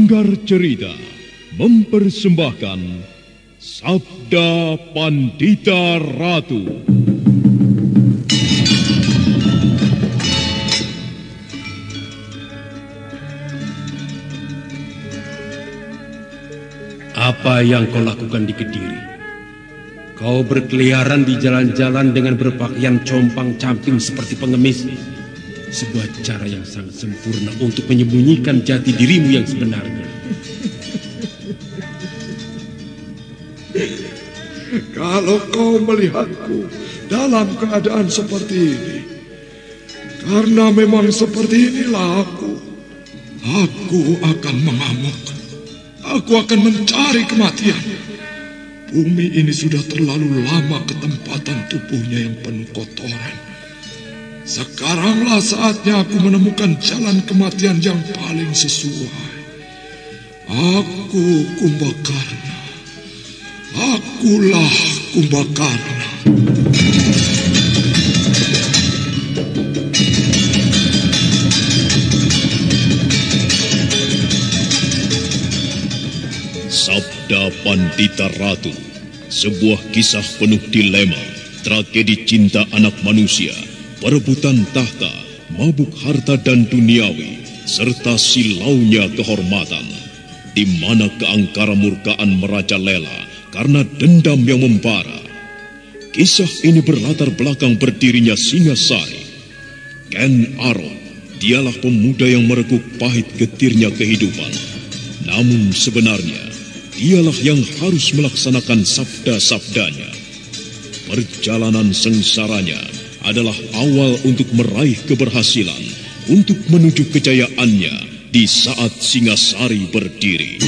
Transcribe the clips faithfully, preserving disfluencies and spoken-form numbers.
Sanggar Cerita mempersembahkan Sabda Pandita Ratu. Apa yang kau lakukan di Kediri? Kau berkeliaran di jalan-jalan dengan berpakaian compang-camping seperti pengemis. Sebuah cara yang sangat sempurna untuk menyembunyikan jati dirimu yang sebenarnya. Kalau kau melihatku dalam keadaan seperti ini, karena memang seperti inilah aku, aku akan mengamuk. Aku akan mencari kematian. Bumi ini sudah terlalu lama ketempatan tubuhnya yang penuh kotoran. Sekaranglah saatnya aku menemukan jalan kematian yang paling sesuai. Aku Kumbakarna. Akulah Kumbakarna. Sabda Pandita Ratu, sebuah kisah penuh dilema, tragedi cinta anak manusia, perebutan tahta, mabuk harta dan duniawi, serta silaunya kehormatan, di mana keangkara murkaan merajalela karena dendam yang membara. Kisah ini berlatar belakang berdirinya Singasari. Ken Arok, dialah pemuda yang merekuk pahit getirnya kehidupan. Namun sebenarnya, dialah yang harus melaksanakan sabda-sabdanya. Perjalanan sengsaranya adalah awal untuk meraih keberhasilan, untuk menuju kejayaannya di saat Singasari berdiri.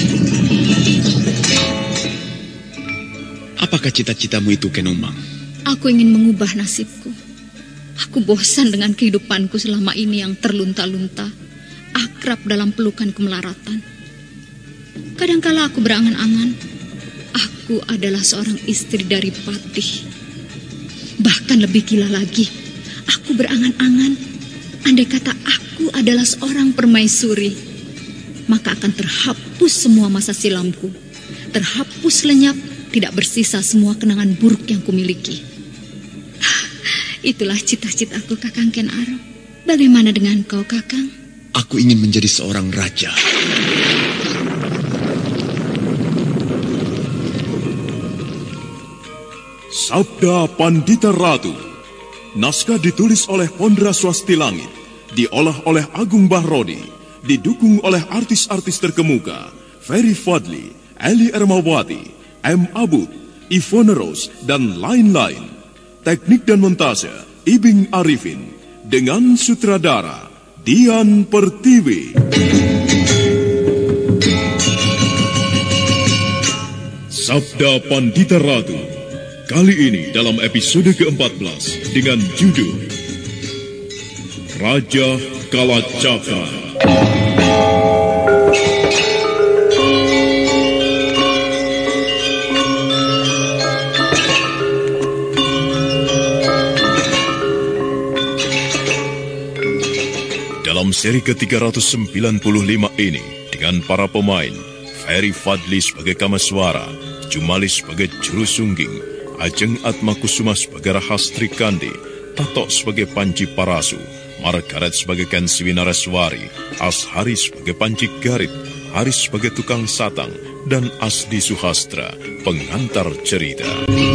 Apakah cita-citamu itu, Ken Umang? Aku ingin mengubah nasibku. Aku bosan dengan kehidupanku selama ini yang terlunta-lunta, akrab dalam pelukan kemelaratan. Kadangkala aku berangan-angan, aku adalah seorang istri dari Patih. Bahkan lebih gila lagi, aku berangan-angan, andai kata aku adalah seorang permaisuri, maka akan terhapus semua masa silamku, terhapus lenyap, tidak bersisa semua kenangan buruk yang kumiliki. Itulah cita-citaku, Kakang Ken Arok. Bagaimana dengan kau, Kakang? Aku ingin menjadi seorang raja. Sabda Pandita Ratu. Naskah ditulis oleh Pondra Swasti Langit, diolah oleh Agung Bahrodi, didukung oleh artis-artis terkemuka Ferry Fadli, Eli Ermawati, M. Abud, Ivone Rose, dan lain-lain. Teknik dan montase Ibing Arifin, dengan sutradara Dian Pertiwi. Sabda Pandita Ratu, kali ini dalam episode keempat belas dengan judul Raja Kalacakra. Dalam seri ke tiga ratus sembilan puluh lima ini, dengan para pemain Ferry Fadli sebagai Kamaswara, Jumali sebagai Juru Sungging, Ajeng Atmakusuma sebagai Rahastri Kandi, Tatok sebagai Panci Parasu, Margaret sebagai Ken Siwinareswari, Ashari sebagai Panci Garit, Haris sebagai Tukang Satang, dan Asdi Suhastra, pengantar cerita.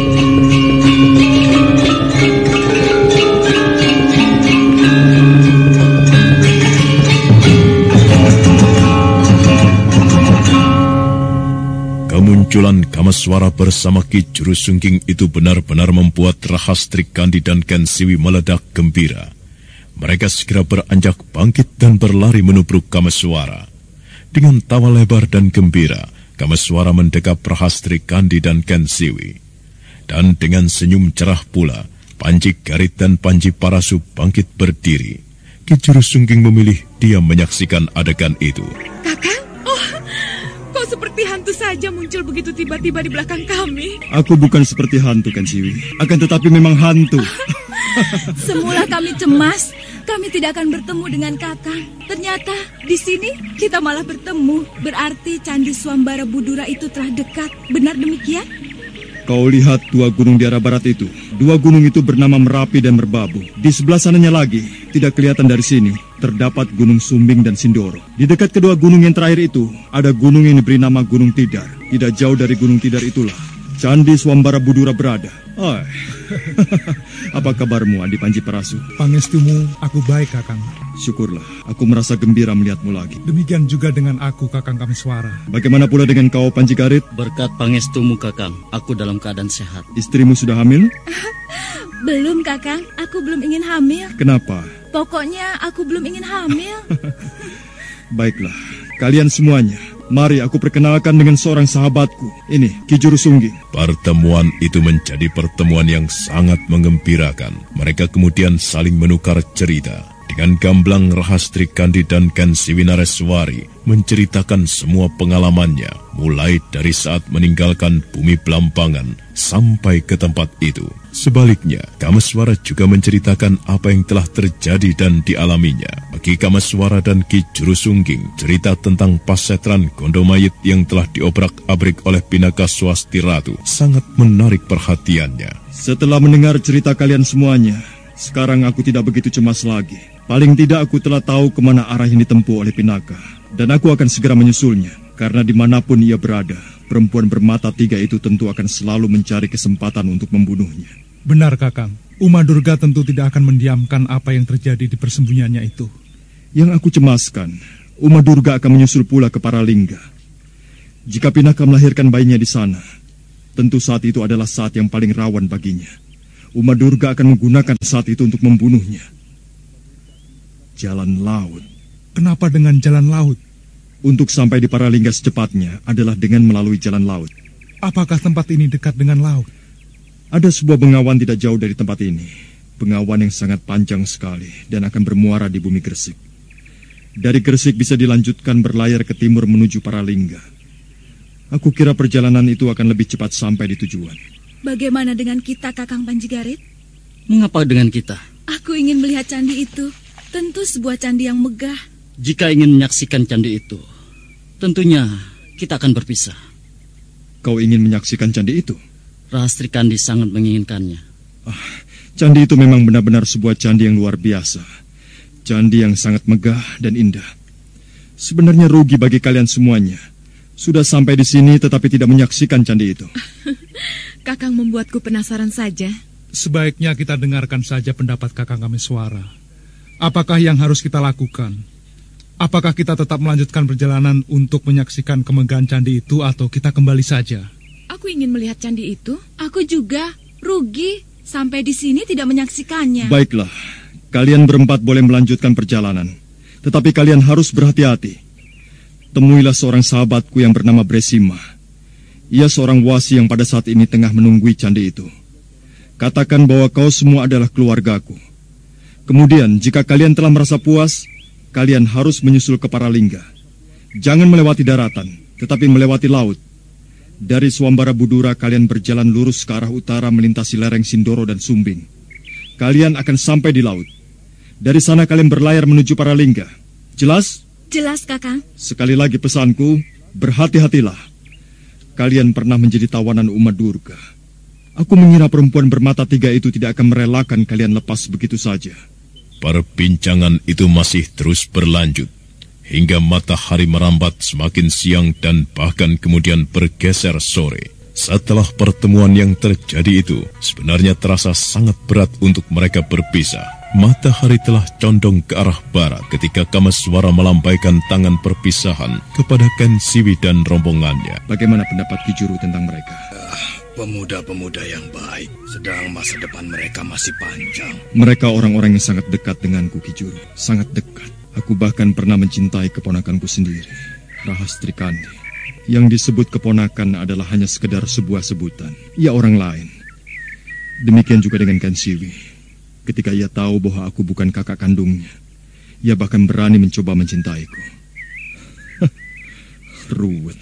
Kemunculan Kamaswara bersama Ki Juru Sungging itu benar-benar membuat Rahastri Kandi dan Ken Siwi meledak gembira. Mereka segera beranjak bangkit dan berlari menubruk Kamaswara. Dengan tawa lebar dan gembira, Kamaswara mendekap Rahastri Kandi dan Ken Siwi. Dan dengan senyum cerah pula, Panci Garit dan Panci Parasu bangkit berdiri. Ki Juru Sungging memilih diam menyaksikan adegan itu. Kakang, oh, kau seperti hantu saja muncul begitu tiba-tiba di belakang kami. Aku bukan seperti hantu, Ken Siwi. Akan tetapi memang hantu. Semula kami cemas kami tidak akan bertemu dengan Kakang. Ternyata di sini kita malah bertemu. Berarti Candi Swambara Budura itu telah dekat. Benar demikian? Kau lihat dua gunung di arah barat itu. Dua gunung itu bernama Merapi dan Merbabu. Di sebelah sananya lagi, tidak kelihatan dari sini, terdapat Gunung Sumbing dan Sindoro. Di dekat kedua gunung yang terakhir itu, ada gunung yang diberi nama Gunung Tidar. Tidak jauh dari Gunung Tidar itulah Candi Swambara Budura berada. Oh. Apa kabarmu, Andi Panji Parasu? Pangestumu, aku baik, Kakang. Syukurlah, aku merasa gembira melihatmu lagi. Demikian juga dengan aku, Kakang Kameswara. Bagaimana pula dengan kau, Panji Garit? Berkat pangestumu, Kakang, aku dalam keadaan sehat. Istrimu sudah hamil? Belum, Kakang. Aku belum ingin hamil. Kenapa? Pokoknya aku belum ingin hamil. Baiklah, kalian semuanya, mari aku perkenalkan dengan seorang sahabatku. Ini, Ki Juru Sungging. Pertemuan itu menjadi pertemuan yang sangat menggembirakan. Mereka kemudian saling menukar cerita. Dengan gamblang Rahastri Kandi dan Ken Siwinareswari menceritakan semua pengalamannya, mulai dari saat meninggalkan bumi Belambangan sampai ke tempat itu. Sebaliknya, Kameswara juga menceritakan apa yang telah terjadi dan dialaminya. Bagi Kameswara dan Ki Juru Sungging, cerita tentang pasetran Gondomayit yang telah diobrak-abrik oleh Pinaka Swasti Ratu sangat menarik perhatiannya. Setelah mendengar cerita kalian semuanya, sekarang aku tidak begitu cemas lagi. Paling tidak aku telah tahu kemana arah yang ditempuh oleh Pinaka. Dan aku akan segera menyusulnya. Karena dimanapun ia berada, perempuan bermata tiga itu tentu akan selalu mencari kesempatan untuk membunuhnya. Benar, Kakang. Uma Durga tentu tidak akan mendiamkan apa yang terjadi di persembunyiannya itu. Yang aku cemaskan, Uma Durga akan menyusul pula ke Paralingga. Jika Pinaka melahirkan bayinya di sana, tentu saat itu adalah saat yang paling rawan baginya. Uma Durga akan menggunakan saat itu untuk membunuhnya. Jalan laut. Kenapa dengan jalan laut? Untuk sampai di Paralingga secepatnya adalah dengan melalui jalan laut. Apakah tempat ini dekat dengan laut? Ada sebuah bengawan tidak jauh dari tempat ini. Bengawan yang sangat panjang sekali dan akan bermuara di bumi Gresik. Dari Gresik bisa dilanjutkan berlayar ke timur menuju Paralingga. Aku kira perjalanan itu akan lebih cepat sampai di tujuan. Bagaimana dengan kita, Kakang Panji Garit? Mengapa dengan kita? Aku ingin melihat candi itu. Tentu sebuah candi yang megah. Jika ingin menyaksikan candi itu, tentunya kita akan berpisah. Kau ingin menyaksikan candi itu? Rahastri Kandi sangat menginginkannya. Ah, candi itu memang benar-benar sebuah candi yang luar biasa. Candi yang sangat megah dan indah. Sebenarnya rugi bagi kalian semuanya. Sudah sampai di sini tetapi tidak menyaksikan candi itu. Kakang membuatku penasaran saja. Sebaiknya kita dengarkan saja pendapat Kakang Kameswara. Apakah yang harus kita lakukan? Apakah kita tetap melanjutkan perjalanan untuk menyaksikan kemegahan candi itu atau kita kembali saja? Aku ingin melihat candi itu. Aku juga. Rugi. Sampai di sini tidak menyaksikannya. Baiklah. Kalian berempat boleh melanjutkan perjalanan. Tetapi kalian harus berhati-hati. Temuilah seorang sahabatku yang bernama Bresima. Ia seorang wasi yang pada saat ini tengah menunggui candi itu. Katakan bahwa kau semua adalah keluargaku. Kemudian, jika kalian telah merasa puas, kalian harus menyusul ke Paralingga. Jangan melewati daratan, tetapi melewati laut. Dari Swambara Budura, kalian berjalan lurus ke arah utara melintasi lereng Sindoro dan Sumbing. Kalian akan sampai di laut. Dari sana kalian berlayar menuju Paralingga. Jelas? Jelas, Kakang. Sekali lagi pesanku, berhati-hatilah. Kalian pernah menjadi tawanan Uma Durga. Aku mengira perempuan bermata tiga itu tidak akan merelakan kalian lepas begitu saja. Perbincangan itu masih terus berlanjut, hingga matahari merambat semakin siang dan bahkan kemudian bergeser sore. Setelah pertemuan yang terjadi itu, sebenarnya terasa sangat berat untuk mereka berpisah. Matahari telah condong ke arah barat ketika Kameswara melambaikan tangan perpisahan kepada Ken Siwi dan rombongannya. Bagaimana pendapat Ki Juru tentang mereka? Pemuda-pemuda yang baik, sedang masa depan mereka masih panjang. Mereka orang-orang yang sangat dekat denganku, Ki Juru. Sangat dekat. Aku bahkan pernah mencintai keponakanku sendiri, Rahastri Kandi. Yang disebut keponakan adalah hanya sekedar sebuah sebutan. Ia orang lain. Demikian juga dengan Ken Siwi. Ketika ia tahu bahwa aku bukan kakak kandungnya, ia bahkan berani mencoba mencintaiku. Ruwet.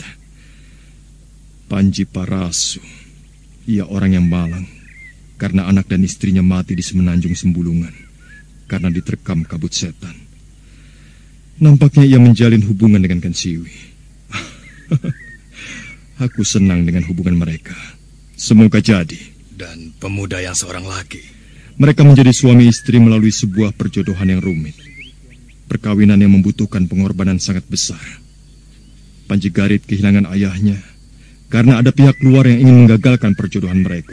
Panji Parasu. Ia orang yang malang, karena anak dan istrinya mati di Semenanjung Sembulungan. karena diterkam kabut setan. Nampaknya ia menjalin hubungan dengan Kensiwi. Aku senang dengan hubungan mereka. Semoga jadi. Dan pemuda yang seorang lagi. Mereka menjadi suami istri melalui sebuah perjodohan yang rumit. Perkawinan yang membutuhkan pengorbanan sangat besar. Panji Garit kehilangan ayahnya karena ada pihak luar yang ingin menggagalkan perjodohan mereka.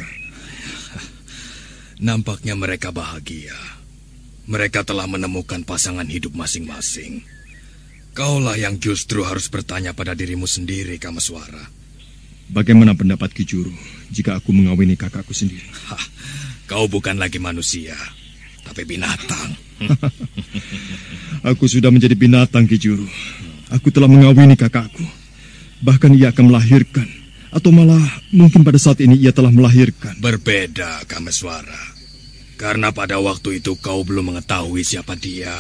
Nampaknya mereka bahagia. Mereka telah menemukan pasangan hidup masing-masing. Kaulah yang justru harus bertanya pada dirimu sendiri, Kameswara. Bagaimana pendapat Ki Juru jika aku mengawini kakakku sendiri? Hah, kau bukan lagi manusia, tapi binatang. Aku sudah menjadi binatang, Ki Juru. Aku telah mengawini kakakku. Bahkan ia akan melahirkan. Atau malah mungkin pada saat ini ia telah melahirkan. Berbeda, Kameswara. Karena pada waktu itu kau belum mengetahui siapa dia.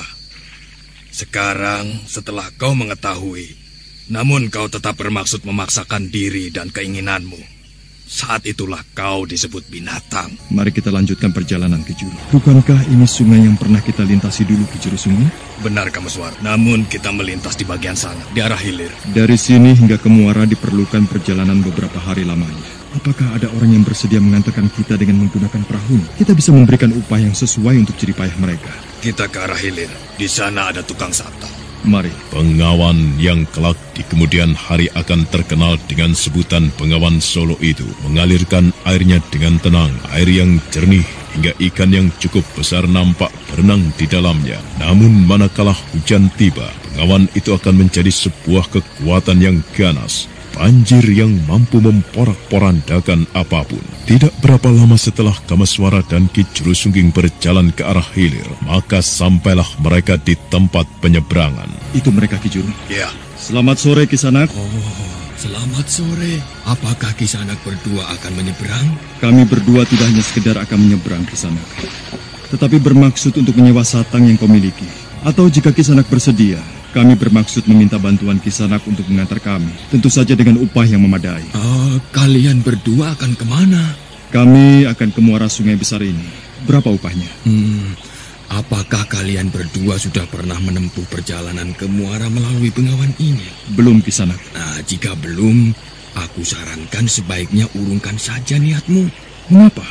Sekarang, setelah kau mengetahui, namun kau tetap bermaksud memaksakan diri dan keinginanmu, saat itulah kau disebut binatang. Mari kita lanjutkan perjalanan, Ki Juru. Bukankah ini sungai yang pernah kita lintasi dulu, Ki Juru Sungai? Benar, Kameswara. Namun kita melintas di bagian sana, di arah hilir. Dari sini hingga ke Muara diperlukan perjalanan beberapa hari lamanya. Apakah ada orang yang bersedia mengantarkan kita dengan menggunakan perahu? Kita bisa memberikan upah yang sesuai untuk jerih payah mereka. Kita ke arah hilir. Di sana ada tukang sata. Mari. Pengawan yang kelak di kemudian hari akan terkenal dengan sebutan Pengawan Solo itu mengalirkan airnya dengan tenang, air yang jernih hingga ikan yang cukup besar nampak berenang di dalamnya. Namun manakala hujan tiba, pengawan itu akan menjadi sebuah kekuatan yang ganas. Banjir yang mampu memporak-porandakan apapun. Tidak berapa lama setelah Kameswara dan Ki Juru Sungging berjalan ke arah hilir, maka sampailah mereka di tempat penyeberangan. Itu mereka, Ki Juru. Ya. Selamat sore, Kisanak. Oh, selamat sore. Apakah Kisanak berdua akan menyeberang? Kami berdua tidak hanya sekedar akan menyeberang, Kisanak, tetapi bermaksud untuk menyewa satang yang kau miliki. Atau jika Kisanak bersedia, kami bermaksud meminta bantuan Kisanak untuk mengantar kami. Tentu saja dengan upah yang memadai. Uh, kalian berdua akan kemana? Kami akan ke muara sungai besar ini. Berapa upahnya? Hmm, apakah kalian berdua sudah pernah menempuh perjalanan ke muara melalui Bengawan ini? Belum, Kisanak. Nah, jika belum, aku sarankan sebaiknya urungkan saja niatmu. Mengapa?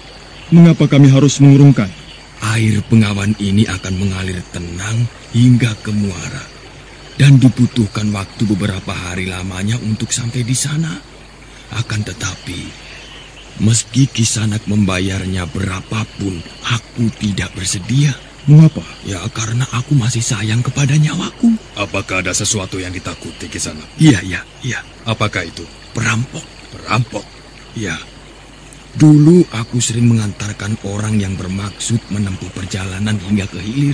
Mengapa kami harus mengurungkan? Air Bengawan ini akan mengalir tenang hingga ke muara. Dan dibutuhkan waktu beberapa hari lamanya untuk sampai di sana. Akan tetapi, meski Kisanak membayarnya berapapun, aku tidak bersedia. Mengapa? Ya, karena aku masih sayang kepada nyawaku. Apakah ada sesuatu yang ditakuti, Kisanak? Iya, iya, iya. Apakah itu? Perampok. Perampok? Ya. Dulu aku sering mengantarkan orang yang bermaksud menempuh perjalanan hingga ke hilir.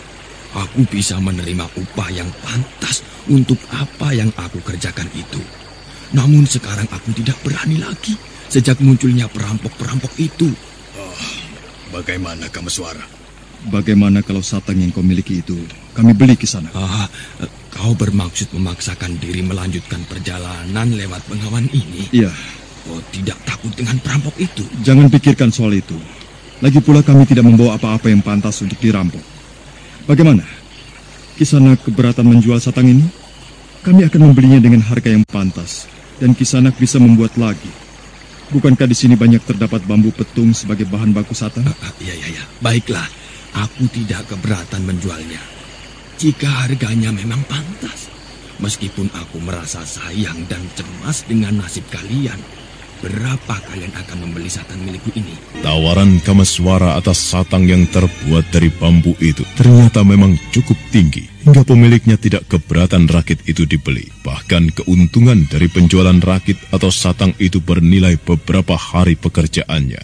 Aku bisa menerima upah yang pantas untuk apa yang aku kerjakan itu. Namun sekarang aku tidak berani lagi sejak munculnya perampok-perampok itu. Oh, bagaimana Kameswara? Bagaimana kalau satang yang kau miliki itu kami beli ke sana? Ah, kau bermaksud memaksakan diri melanjutkan perjalanan lewat Bengawan ini? Iya. Oh, tidak takut dengan perampok itu? Jangan pikirkan soal itu. Lagi pula kami tidak membawa apa-apa yang pantas untuk dirampok. Bagaimana? Kisanak keberatan menjual satang ini? Kami akan membelinya dengan harga yang pantas. Dan Kisanak bisa membuat lagi. Bukankah di sini banyak terdapat bambu petung sebagai bahan baku satang? Uh, uh, iya, iya, iya. Baiklah, aku tidak keberatan menjualnya. Jika harganya memang pantas. Meskipun aku merasa sayang dan cemas dengan nasib kalian. Berapa kalian akan membeli satang milikku ini? Tawaran Kameswara atas satang yang terbuat dari bambu itu ternyata memang cukup tinggi, hingga pemiliknya tidak keberatan rakit itu dibeli. Bahkan keuntungan dari penjualan rakit atau satang itu bernilai beberapa hari pekerjaannya.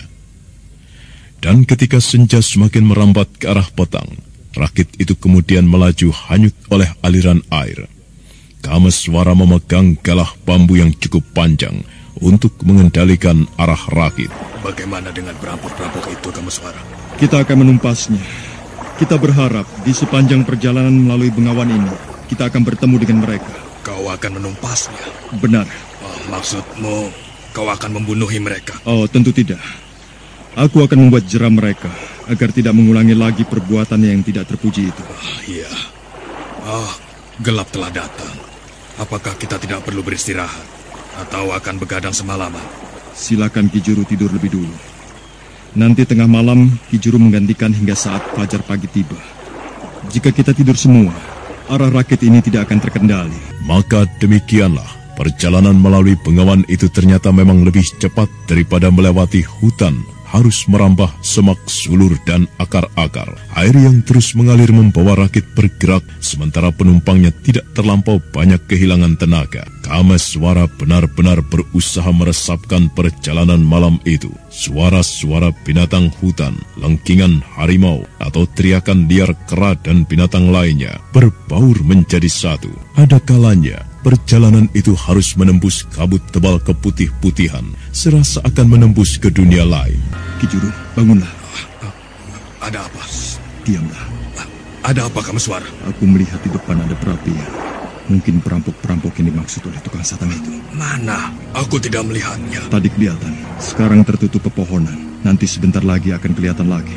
Dan ketika senja semakin merambat ke arah petang, rakit itu kemudian melaju hanyut oleh aliran air. Kameswara memegang galah bambu yang cukup panjang untuk mengendalikan arah rakit. Bagaimana dengan perampok-perampok itu, Kameswara? Kita akan menumpasnya. Kita berharap di sepanjang perjalanan melalui Bengawan ini, kita akan bertemu dengan mereka. Kau akan menumpasnya? Benar. Oh, maksudmu, kau akan membunuhi mereka? Oh, tentu tidak. Aku akan membuat jeram mereka agar tidak mengulangi lagi perbuatan yang tidak terpuji itu. Ah, iya. Ah, gelap telah datang. Apakah kita tidak perlu beristirahat? Atau akan begadang semalaman? Silakan Ki Juru tidur lebih dulu. Nanti tengah malam Ki Juru menggantikan hingga saat fajar pagi tiba. Jika kita tidur semua, arah rakit ini tidak akan terkendali. Maka demikianlah, perjalanan melalui bengawan itu ternyata memang lebih cepat daripada melewati hutan, harus merambah semak sulur dan akar-akar. Air yang terus mengalir membawa rakit bergerak, sementara penumpangnya tidak terlampau banyak kehilangan tenaga. Kameswara benar-benar berusaha meresapkan perjalanan malam itu. Suara-suara binatang hutan, lengkingan harimau, atau teriakan liar kera dan binatang lainnya berbaur menjadi satu. Ada kalanya perjalanan itu harus menembus kabut tebal keputih-putihan, serasa akan menembus ke dunia lain. Ki Juru, bangunlah. Ada apa? Diamlah. Ada apa, Kameswara? Aku melihat di depan ada perapian. Mungkin perampok-perampok yang dimaksud oleh tukang satang itu. Mana? Aku tidak melihatnya. Tadi kelihatan. Sekarang tertutup pepohonan. Nanti sebentar lagi akan kelihatan lagi.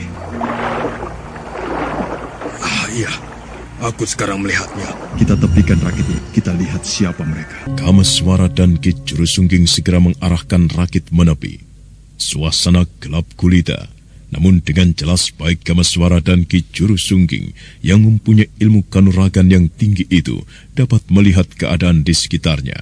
Ah, iya. Aku sekarang melihatnya. Kita tepikan rakit ini. Kita lihat siapa mereka. Kameswara dan Ki Juru Sungging segera mengarahkan rakit menepi. Suasana gelap gulita. Namun dengan jelas baik Kameswara dan Ki Juru Sungging yang mempunyai ilmu kanuragan yang tinggi itu dapat melihat keadaan di sekitarnya.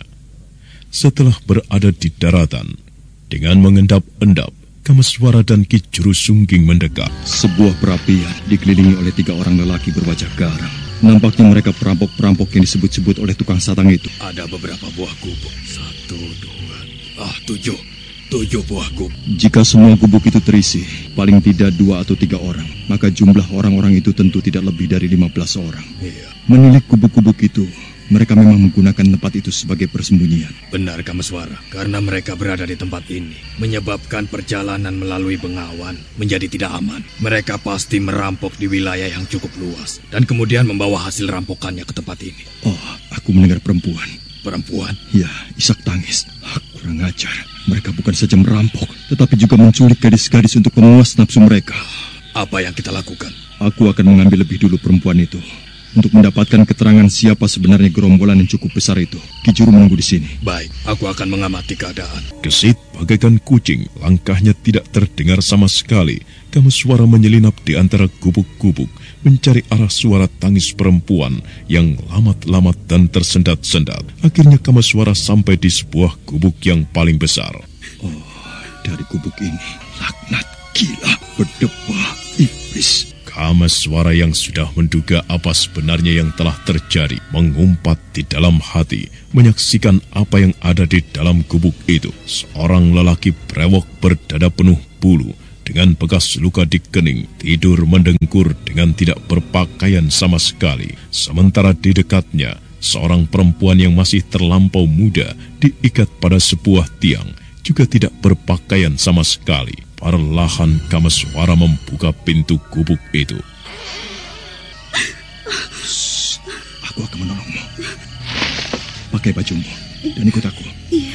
Setelah berada di daratan, dengan mengendap-endap, Kameswara dan Ki Juru Sungging mendekat. Sebuah perapian dikelilingi oleh tiga orang lelaki berwajah garang. Nampaknya mereka perampok-perampok yang disebut-sebut oleh tukang satang itu. Ada beberapa buah gubuk. Satu, dua, ah tujuh. Tujuh buah gubuk. Jika semua gubuk itu terisi, paling tidak dua atau tiga orang, maka jumlah orang-orang itu tentu tidak lebih dari lima belas orang. Iya. Menilik gubuk-gubuk itu, mereka memang menggunakan tempat itu sebagai persembunyian. Benar, Kameswara. Karena mereka berada di tempat ini, menyebabkan perjalanan melalui bengawan menjadi tidak aman. Mereka pasti merampok di wilayah yang cukup luas, dan kemudian membawa hasil rampokannya ke tempat ini. Oh, aku mendengar perempuan. Perempuan? Ya, isak tangis. Hak, kurang ajar. Mereka bukan saja merampok, tetapi juga menculik gadis-gadis untuk memuas nafsu mereka. Apa yang kita lakukan? Aku akan mengambil lebih dulu perempuan itu, untuk mendapatkan keterangan siapa sebenarnya gerombolan yang cukup besar itu. Ki Juru menunggu di sini. Baik, aku akan mengamati keadaan. Gesit bagaikan kucing, langkahnya tidak terdengar sama sekali. Kameswara menyelinap di antara gubuk-gubuk, mencari arah suara tangis perempuan yang lamat-lamat dan tersendat-sendat. Akhirnya Kameswara sampai di sebuah gubuk yang paling besar. Oh, dari gubuk ini, laknat, gila, berdebah, iblis. Kameswara yang sudah menduga apa sebenarnya yang telah terjadi, mengumpat di dalam hati, menyaksikan apa yang ada di dalam gubuk itu. Seorang lelaki brewok berdada penuh bulu, dengan bekas luka di kening, tidur mendengkur dengan tidak berpakaian sama sekali. Sementara di dekatnya, seorang perempuan yang masih terlampau muda diikat pada sebuah tiang, juga tidak berpakaian sama sekali. Perlahan Kameswara membuka pintu gubuk itu. Shh, aku akan menolongmu. Pakai bajumu dan ikut aku. Iya.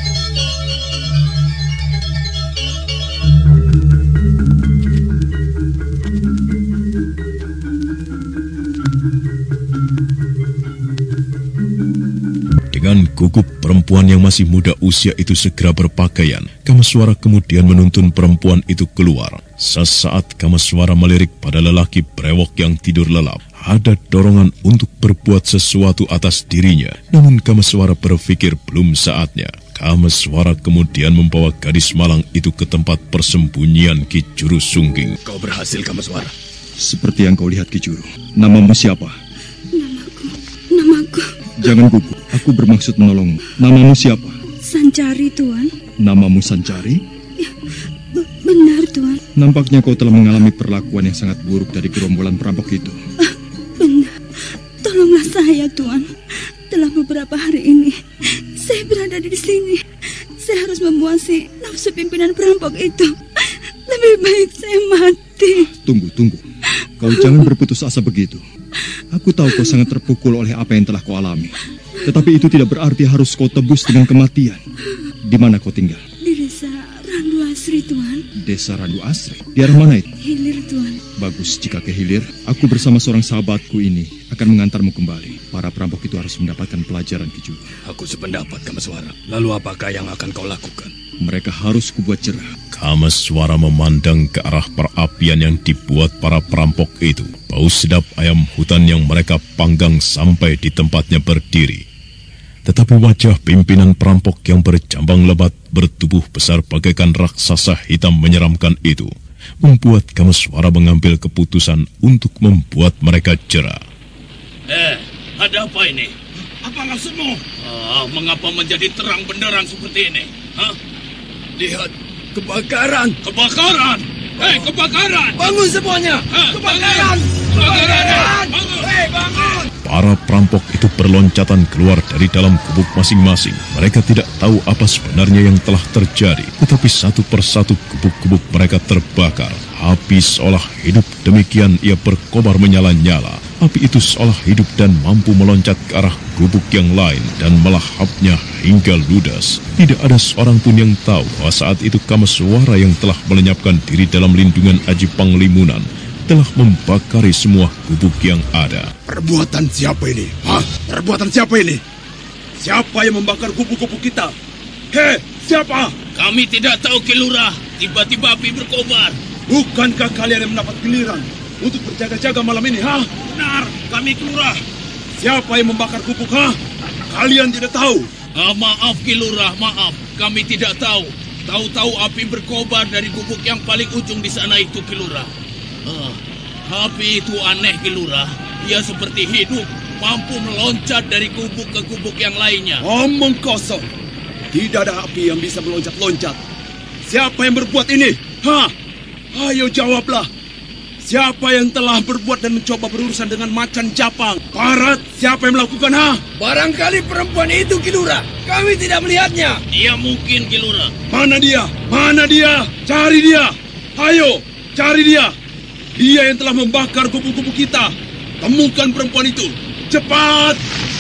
Dengan gugup perempuan yang masih muda usia itu segera berpakaian, Kameswara kemudian menuntun perempuan itu keluar. Sesaat Kameswara melirik pada lelaki brewok yang tidur lelap. Ada dorongan untuk berbuat sesuatu atas dirinya, namun Kameswara berpikir belum saatnya. Kameswara kemudian membawa gadis malang itu ke tempat persembunyian Ki Juru Sungging. Kau berhasil, Kameswara. Seperti yang kau lihat, Ki Juru. Namamu siapa? Namaku, namaku. Jangan gugup, aku bermaksud menolongmu. Namamu siapa? Sancari, Tuan. Namamu Sancari? Ya, be- benar, Tuan. Nampaknya kau telah mengalami perlakuan yang sangat buruk dari gerombolan perampok itu. Ah, benar. Tolonglah saya, Tuan. Telah beberapa hari ini, saya berada di sini. Saya harus memuasi nafsu pimpinan perampok itu. Lebih baik saya mati. Tunggu, tunggu. Kau jangan berputus asa begitu. Aku tahu kau sangat terpukul oleh apa yang telah kau alami. Tetapi itu tidak berarti harus kau tebus dengan kematian. Di mana kau tinggal? Di desa Randuas Asri, Tuan. Desa Randu Asri? Di arah mana itu? Hilir, Tuan. Bagus, jika ke hilir, aku bersama seorang sahabatku ini akan mengantarmu kembali. Para perampok itu harus mendapatkan pelajaran juga. Aku sependapat, Kameswara. Lalu apakah yang akan kau lakukan? Mereka harus kubuat cerah. Kameswara memandang ke arah perapian yang dibuat para perampok itu. Bau sedap ayam hutan yang mereka panggang sampai di tempatnya berdiri. Tetapi wajah pimpinan perampok yang berjambang lebat bertubuh besar bagaikan raksasa hitam menyeramkan itu membuat Kameswara mengambil keputusan untuk membuat mereka jera. Eh, ada apa ini? Apa maksudmu? Ah, mengapa menjadi terang benderang seperti ini? Hah? Lihat, kebakaran! Kebakaran! Hei, kebakaran! Bangun semuanya! Ha, Kebakaran! Kebakaran! Bangun! Hei, bangun! Para perampok itu berloncatan keluar dari dalam gubuk masing-masing. Mereka tidak tahu apa sebenarnya yang telah terjadi. Tetapi satu persatu gubuk-gubuk mereka terbakar. Api seolah hidup, demikian ia berkobar menyala-nyala. Api itu seolah hidup dan mampu meloncat ke arah gubuk yang lain dan melahapnya hingga ludas. Tidak ada seorang pun yang tahu bahwa saat itu Kameswara yang telah melenyapkan diri dalam lindungan Aji Panglimunan telah membakari semua gubuk yang ada. Perbuatan siapa ini? Hah? Perbuatan siapa ini? Siapa yang membakar gubuk-gubuk kita? Hei, siapa? Kami tidak tahu, Ki Lurah. Tiba-tiba api berkobar. Bukankah kalian yang mendapat giliran untuk berjaga-jaga malam ini, ha? Benar, kami Ki Lurah. Siapa yang membakar gubuk, ha? Kalian tidak tahu? Ah, maaf, Ki Lurah, maaf. Kami tidak tahu. Tahu-tahu api berkobar dari gubuk yang paling ujung di sana itu, Ki Lurah. Ah, api itu aneh, Ki Lurah. Ia seperti hidup, mampu meloncat dari gubuk ke gubuk yang lainnya. Omong kosong. Tidak ada api yang bisa meloncat-loncat. Siapa yang berbuat ini? Ha? Ayo jawablah. Siapa yang telah berbuat dan mencoba berurusan dengan macan Japang? Parat, siapa yang melakukan, ha? Barangkali perempuan itu, Ki Lurah. Kami tidak melihatnya. Dia mungkin, Ki Lurah. Mana dia? Mana dia? Cari dia. Ayo, cari dia. Dia yang telah membakar gubuk-gubuk kita. Temukan perempuan itu. Cepat!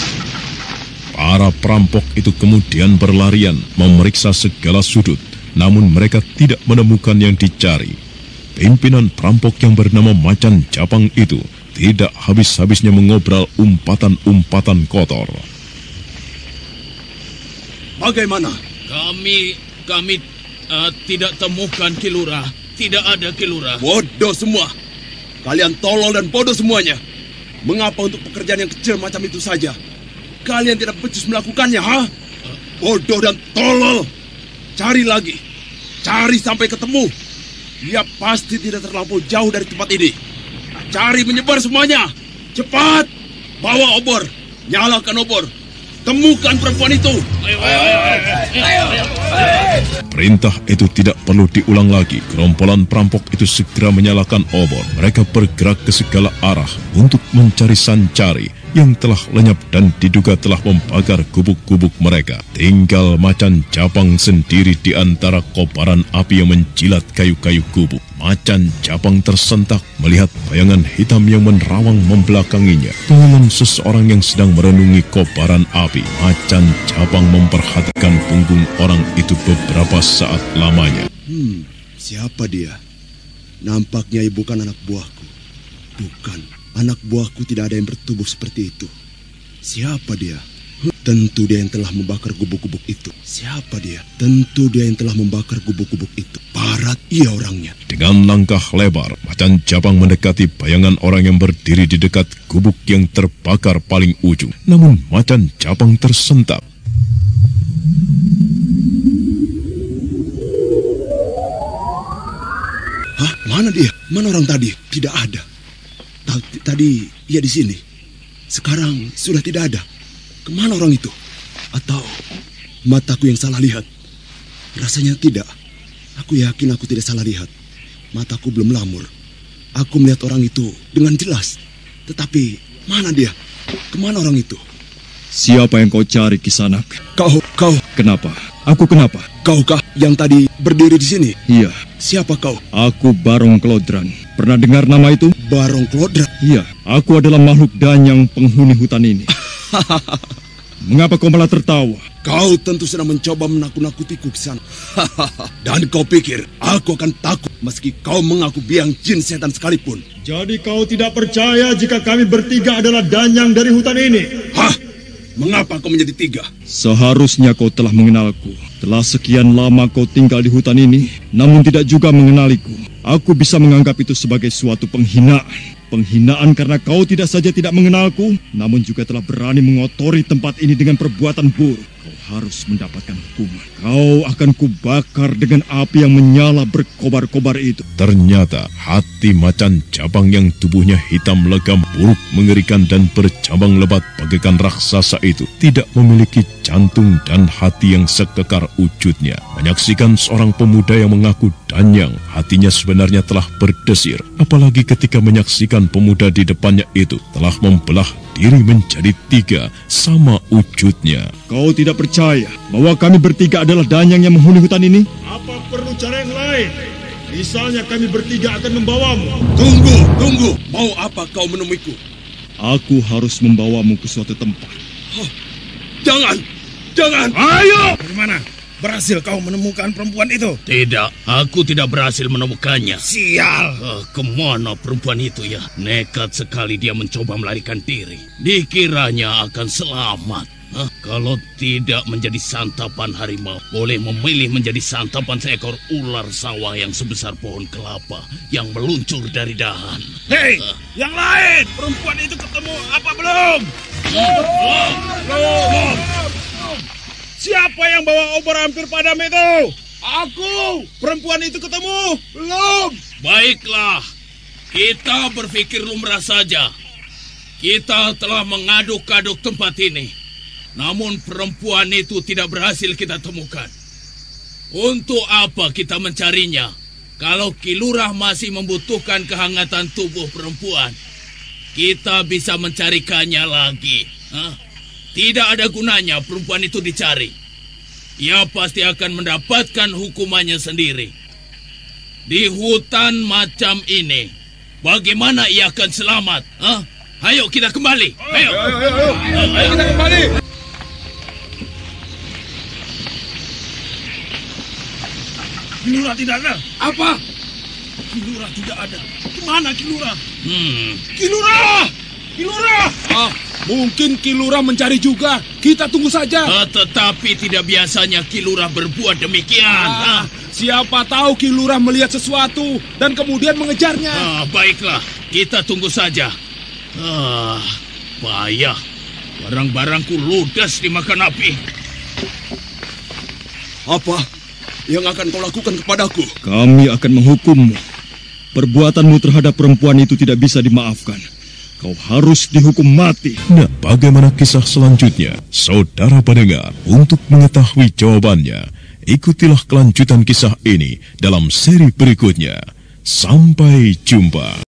Para perampok itu kemudian berlarian memeriksa segala sudut. Namun mereka tidak menemukan yang dicari. Pimpinan perampok yang bernama Macan Japang itu tidak habis-habisnya mengobrol umpatan-umpatan kotor. Bagaimana? Kami, kami uh, tidak temukan, Ki Lurah. Tidak ada, Ki Lurah. Bodoh semua. Kalian tolol dan bodoh semuanya. Mengapa untuk pekerjaan yang kecil macam itu saja kalian tidak becus melakukannya, ha? Bodoh dan tolol. Cari lagi. Cari sampai ketemu. Dia pasti tidak terlampau jauh dari tempat ini. Cari menyebar semuanya. Cepat. Bawa obor. Nyalakan obor. Temukan perempuan itu. Ayo, ayo, ayo, ayo, ayo, ayo. Perintah itu tidak perlu diulang lagi. Gerombolan perampok itu segera menyalakan obor. Mereka bergerak ke segala arah untuk mencari Sancari yang telah lenyap dan diduga telah membakar gubuk-gubuk mereka. Tinggal Macan Japang sendiri di antara kobaran api yang menjilat kayu-kayu gubuk. Macan Japang tersentak melihat bayangan hitam yang menerawang membelakanginya. Dengan seseorang yang sedang merenungi kobaran api, Macan Japang memperhatikan punggung orang itu beberapa saat lamanya. Hmm, siapa dia? Nampaknya bukan anak buahku. Bukan, anak buahku tidak ada yang bertubuh seperti itu. Siapa dia? Tentu dia yang telah membakar gubuk-gubuk itu. Siapa dia? Tentu dia yang telah membakar gubuk-gubuk itu. Parat, ia orangnya. Dengan langkah lebar, Macan Japang mendekati bayangan orang yang berdiri di dekat gubuk yang terbakar paling ujung. Namun Macan Japang tersentak. Hah? Mana dia? Mana orang tadi? Tidak ada. Tadi ia di sini. Sekarang sudah tidak ada. Kemana orang itu? Atau mataku yang salah lihat? Rasanya tidak. Aku yakin aku tidak salah lihat. Mataku belum lamur. Aku melihat orang itu dengan jelas. Tetapi mana dia? Kemana orang itu? Siapa yang kau cari, Kisanak? Kau, kau. Kenapa? Aku kenapa? Kaukah yang tadi berdiri di sini? Iya. Siapa kau? Aku Barong Klodran. Pernah dengar nama itu? Barong Klodran? Iya. Aku adalah makhluk danyang penghuni hutan ini. Mengapa kau malah tertawa? Kau tentu sedang mencoba menakut-nakutiku ke sana. Dan kau pikir aku akan takut meski kau mengaku biang jin setan sekalipun. Jadi kau tidak percaya jika kami bertiga adalah danyang dari hutan ini? Hah? Mengapa kau menjadi tiga? Seharusnya kau telah mengenalku. Telah sekian lama kau tinggal di hutan ini, namun tidak juga mengenaliku. Aku bisa menganggap itu sebagai suatu penghinaan. Penghinaan karena kau tidak saja tidak mengenalku, namun juga telah berani mengotori tempat ini dengan perbuatan buruk. Kau harus mendapatkan hukuman. Kau akan kubakar dengan api yang menyala berkobar-kobar itu. Ternyata hati macan cabang yang tubuhnya hitam legam, buruk, mengerikan dan bercabang lebat bagaikan raksasa itu tidak memiliki jantung dan hati yang sekekar wujudnya. Menyaksikan seorang pemuda yang mengaku danyang, hatinya sebenarnya telah berdesir. Apalagi ketika menyaksikan pemuda di depannya itu telah membelah diri menjadi tiga sama wujudnya. Kau tidak percaya bahwa kami bertiga adalah danyang yang menghuni hutan ini? Apa perlu cara yang lain? Misalnya kami bertiga akan membawamu. Tunggu, tunggu. Mau apa kau menemuiku? Aku harus membawamu ke suatu tempat. Oh, jangan, jangan. Ayo! Dari mana? Berhasil kau menemukan perempuan itu? Tidak, aku tidak berhasil menemukannya. Sial! Uh, kemana perempuan itu ya? Nekat sekali dia mencoba melarikan diri. Dikiranya akan selamat. Huh? Kalau tidak menjadi santapan harimau, boleh memilih menjadi santapan seekor ular sawah yang sebesar pohon kelapa yang meluncur dari dahan. Hei, uh. yang lain! Perempuan itu ketemu apa belum? Belum! Belum! belum. Siapa yang bawa obor hampir padam itu? Aku! Perempuan itu ketemu? Belum! Baiklah, kita berpikir lumrah saja. Kita telah mengaduk-aduk tempat ini. Namun perempuan itu tidak berhasil kita temukan. Untuk apa kita mencarinya? Kalau Ki Lurah masih membutuhkan kehangatan tubuh perempuan, kita bisa mencarikannya lagi. Hah? Tidak ada gunanya perempuan itu dicari. Ia pasti akan mendapatkan hukumannya sendiri. Di hutan macam ini, bagaimana ia akan selamat? Hah? Ayo kita kembali. Ayo, ayo, ayo, ayo. ayo, ayo kita kembali. Ki Lurah tidak ada. Apa? Ki Lurah tidak ada. Kemana Ki Lurah? Hmm. Ki Lurah! Ki Lurah! Ah, mungkin Ki Lurah mencari juga. Kita tunggu saja. Uh, tetapi tidak biasanya Ki Lurah berbuat demikian. Ah, ah. Siapa tahu Ki Lurah melihat sesuatu dan kemudian mengejarnya. Ah, baiklah, kita tunggu saja. Ah, payah. Barang-barangku ludes dimakan api. Apa yang akan kau lakukan kepadaku? Kami akan menghukummu. Perbuatanmu terhadap perempuan itu tidak bisa dimaafkan. Kau harus dihukum mati. Nah, bagaimana kisah selanjutnya? Saudara pendengar, untuk mengetahui jawabannya, ikutilah kelanjutan kisah ini dalam seri berikutnya. Sampai jumpa.